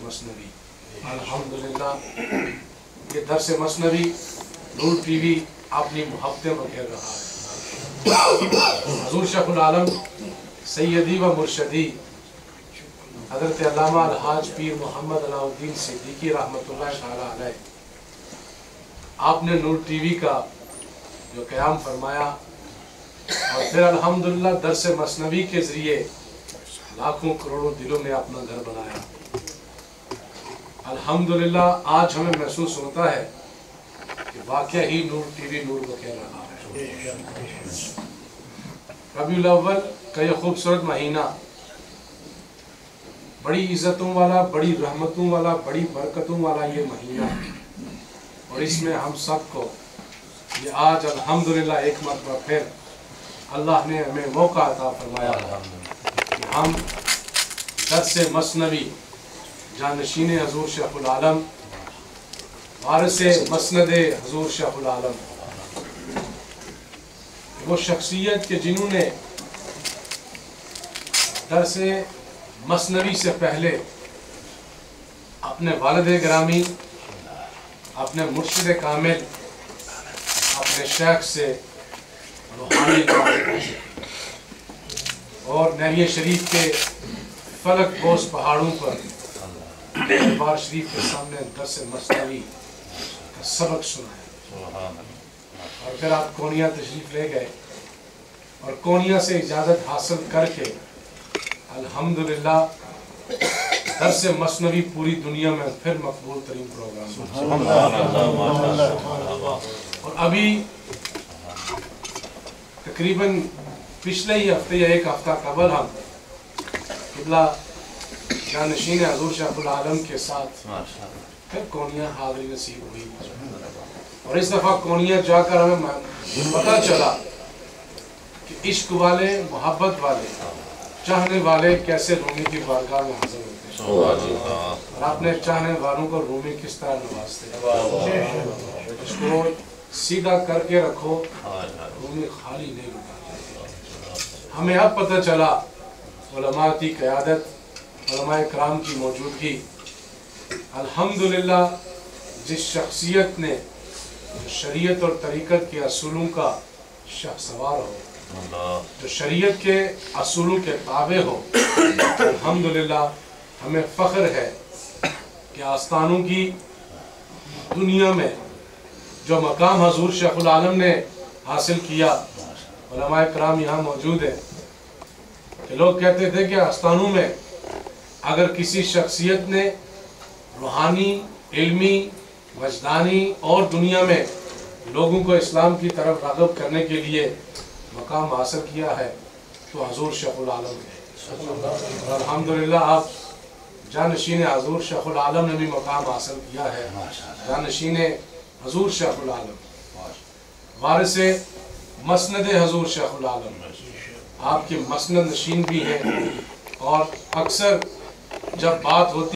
मसनवी। अल्हम्दुलिल्लाह ये दर्स मसनवी नूर टीवी अपनी मोहब्बतें बखेर रहा है। हुज़ूर शेखुल आलम सैयदी व मुर्शदी हज़रत अल्लामा अलहाज पीर मोहम्मद अलाउद्दीन सिद्दीकी रहमतुल्लाह तआला अलैह, आपने नूर टीवी का जो क़याम फरमाया और फिर अल्हम्दुलिल्लाह दर्स मसनवी के ज़रिए लाखों करोड़ों दिलों में अपना घर बनाया। अल्हम्दुलिल्लाह आज हमें महसूस होता है कि वाकई ही नूर टीवी नूर बखेर रहा है। रबीउल अव्वल का यह खूबसूरत महीना बड़ी इज़्ज़तों वाला, बड़ी रहमतों वाला, बड़ी बरकतों वाला ये महीना, और इसमें हम सबको ये आज अल्हम्दुलिल्लाह एक मरतबा फिर अल्लाह ने हमें मौका अता फरमाया कि हम दर्स मसनवी जानशीन हुज़ूर शेखुल आलम, वारिस मसनद हुज़ूर शेखुल आलम, वो शख्सियत के जिन्होंने दर्स मसनवी से पहले अपने वालिद गिरामी, अपने मुर्शिद कामिल, अपने शेख से रूहानी और नहरिया शरीफ के फलक बोस पहाड़ों पर दरबार शरीफ के सामने दर्स मसनवी का सबक सुनाया। और फिर आप कोनिया तशरीफ ले गए और कोनिया से इजाज़त हासिल करके अल्हम्दुलिल्लाह दर्स मसनवी पूरी दुनिया में फिर मकबूल तरीन प्रोग्राम। और अभी तकरीबन पिछले ही हफ्ते या एक हफ्ता कबल हम किबला जानशीन हुज़ूर शेखुल आलम के साथ फिर कोनिया हाज़िरी नसीब हुई। और इस दफ़ा कोनिया जाकर हमें पता चला कि इश्क वाले, मोहब्बत वाले, चाहने वाले कैसे रूमी की बारगाह में हाजिर होते हैं और अपने चाहने वालों को रूमी किस तरह नवाजते हैं। इसको सीधा करके रखो, रूमी खाली नहीं रुकाते। हमें अब पता चला उलमा की क़यादत, उलमा इकराम की मौजूदगी, अल्हम्दुलिल्लाह जिस शख्सियत ने शरीयत और तरीक़त के असूलों का शहसवार हो, जो शरीयत के असूलों के ताबे हो, अल्हम्दुलिल्लाह हमें फ़ख्र है कि आस्तानों की दुनिया में जो मकाम हुज़ूर शेखुल आलम ने हासिल किया, उलमा इकराम यहाँ मौजूद है कि लोग कहते थे कि आस्तानों में अगर किसी शख्सियत ने रूहानी, इल्मी, वजदानी और दुनिया में लोगों को इस्लाम की तरफ राग़िब करने के लिए मकाम हासिल किया है तो हुज़ूर शेखुल आलम है। और अल्हम्दुलिल्लाह आप जानशीन हुज़ूर शेखुल आलम ने भी मकाम हासिल किया है। जानशीन हुज़ूर शेखुल आलम, वारिस मसनद हुज़ूर शेखुल आलम, आपके मसनद नशीन भी हैं। और अक्सर जब बात होती